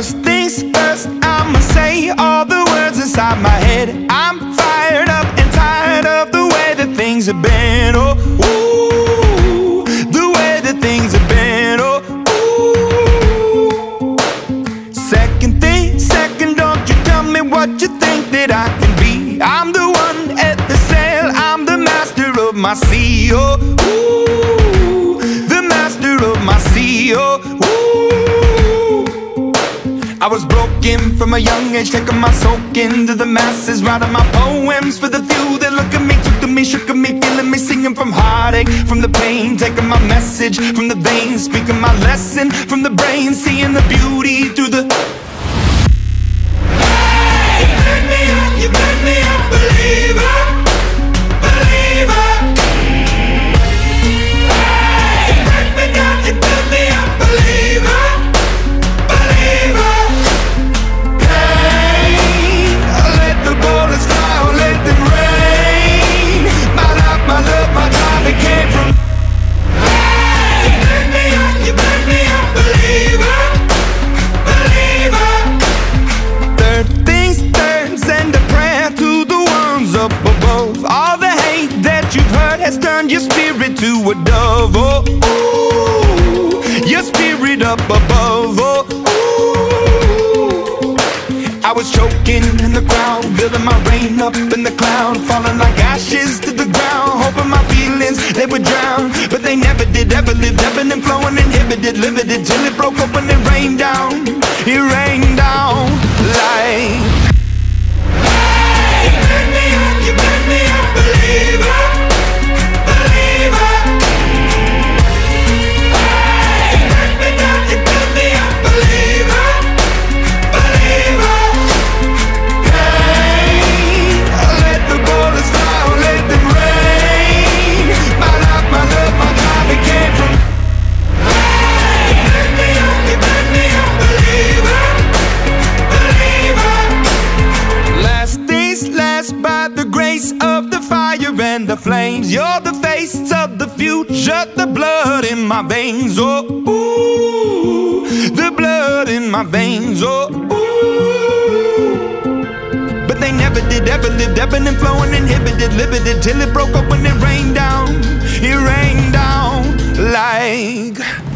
First things first, I'ma say all the words inside my head. I'm fired up and tired of the way that things have been. Oh, ooh, the way that things have been. Oh, ooh. Second thing, second, don't you tell me what you think that I can be. I'm the one at the sail, I'm the master of my sea. Oh, ooh, the master of my sea. Oh, ooh. I was broken from a young age, taking my soak into the masses, writing my poems for the few that look at me, took to me, shook at me, feeling me, singing from heartache, from the pain, taking my message from the veins, speaking my lesson from the brain, seeing the beauty through the... Hey, you burn me up, you burn me up, believer, believer. Hey, you burn me down, you burn me up, believer, believer. Turn your spirit to a dove, oh, ooh, your spirit up above, oh, ooh. I was choking in the crowd, building my rain up in the cloud, falling like ashes to the ground, hoping my feelings, they would drown, but they never did, ever lived, ebbing and flowing, inhibited, limited, till it broke up and it rained down like... Hey, you burn me up, you burn me up, believer. And the flames, you're the face of the future, the blood in my veins, oh, ooh, the blood in my veins, oh, ooh. But they never did, ever lived, ebbing and flowing, inhibited, limited, till it broke up when it rained down like...